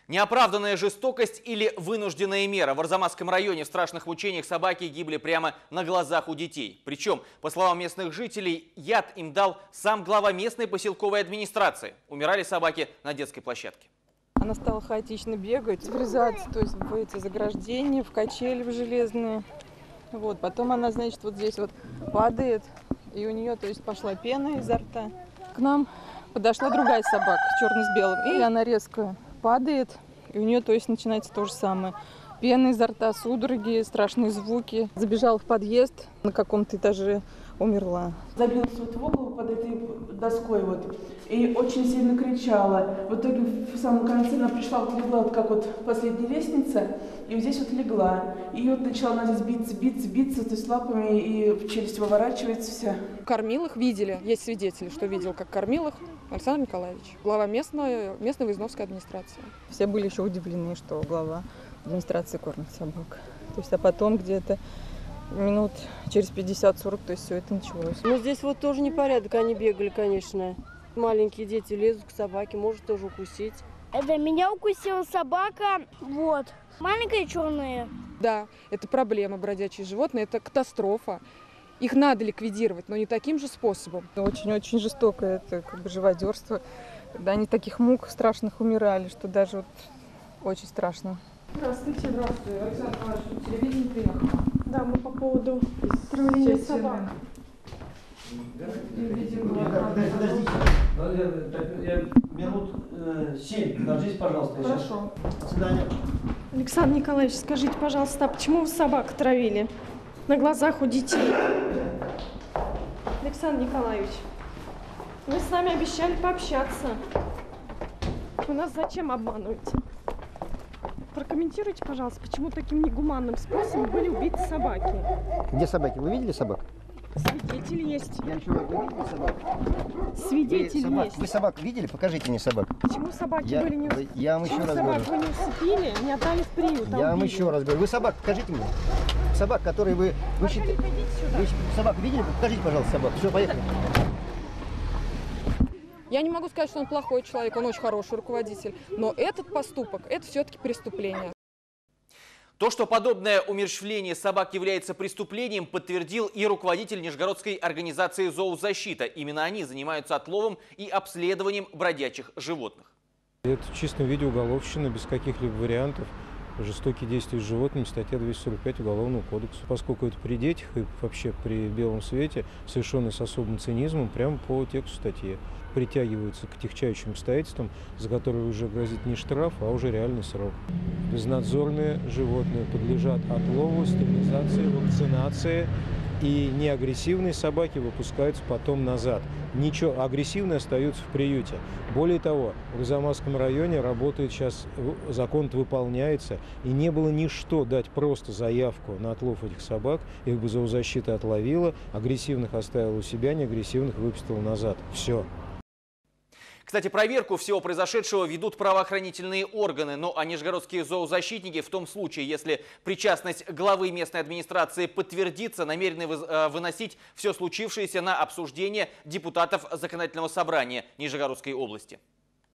Неоправданная жестокость или вынужденная мера. В Арзамасском районе в страшных мучениях собаки гибли прямо на глазах у детей. Причем, по словам местных жителей, яд им дал сам глава местной поселковой администрации. Умирали собаки на детской площадке. Она стала хаотично бегать, врезаться, то есть в эти заграждения, в качели в железные. Вот. Потом она, значит, вот здесь вот падает, и у нее, то есть, пошла пена изо рта. К нам подошла другая собака, черный с белым, и она резко падает, и у нее, то есть, начинается то же самое. Пена изо рта, судороги, страшные звуки. Забежала в подъезд, на каком-то этаже умерла. Забилась вот в угол под этой доской вот и очень сильно кричала. В итоге в самом конце она пришла, вот легла вот как вот последняя лестница, и вот здесь вот легла. И вот начала она здесь биться, то есть лапами, и челюсть выворачивается вся. Кормил их, видели, есть свидетели, что видел, как кормил их Александр Николаевич, глава местной Изновской администрации. Все были еще удивлены, что глава администрации кормит собак. То есть, а потом где-то минут через 50-40, то есть все это началось. Ну здесь вот тоже непорядок, они бегали, конечно. Маленькие дети лезут к собаке, может тоже укусить. Это меня укусила собака, вот, маленькая черная. Да, это проблема, бродячие животные, это катастрофа. Их надо ликвидировать, но не таким же способом. Очень-очень жестоко, это как бы живодерство. Когда они таких мук страшных умирали, что даже вот очень страшно. Здравствуйте, здравствуйте. Александр Николаевич, телевидение приехало. Да, мы по поводу травления собак. Подождите. Минут 7. Подождите, пожалуйста. Хорошо. До свидания. Александр Николаевич, скажите, пожалуйста, а почему вы собак травили на глазах у детей? Александр Николаевич, вы с нами обещали пообщаться. Вы нас зачем обманываете? Прокомментируйте, пожалуйста, почему таким негуманным способом были убиты собаки? Где собаки? Вы видели собак? Свидетель есть. Я еще раз, вы видели собак? Свидетель есть. Вы собак видели? Покажите мне собак. Почему собаки были не усыпили? Я вам еще раз собак говорю. вы не усыпили, не отдали в приют? Я вам еще раз говорю. Вы собак покажите мне. Собак, которые вы считаете. Вы собак видели? Покажите, пожалуйста, собак. Все, поехали. Я не могу сказать, что он плохой человек, он очень хороший руководитель, но этот поступок – это все-таки преступление. То, что подобное умерщвление собак является преступлением, подтвердил и руководитель Нижегородской организации «Зоозащита». Именно они занимаются отловом и обследованием бродячих животных. Это чистом виде уголовщина, без каких-либо вариантов. Жестокие действия с животными, статья 245 Уголовного кодекса. Поскольку это при детях и вообще при белом свете, совершенный с особым цинизмом, прямо по тексту статьи. Притягиваются к тягчающим обстоятельствам, за которые уже грозит не штраф, а уже реальный срок. Безнадзорные животные подлежат отлову, стерилизации, вакцинации, и неагрессивные собаки выпускаются потом назад. Ничего, агрессивные остаются в приюте. Более того, в Арзамасском районе работает сейчас, закон выполняется, и не было ничто дать просто заявку на отлов этих собак, их бы зоозащита отловила, агрессивных оставила у себя, неагрессивных выпустила назад. Все. Кстати, проверку всего произошедшего ведут правоохранительные органы. Ну а нижегородские зоозащитники в том случае, если причастность главы местной администрации подтвердится, намерены выносить все случившееся на обсуждение депутатов Законодательного собрания Нижегородской области.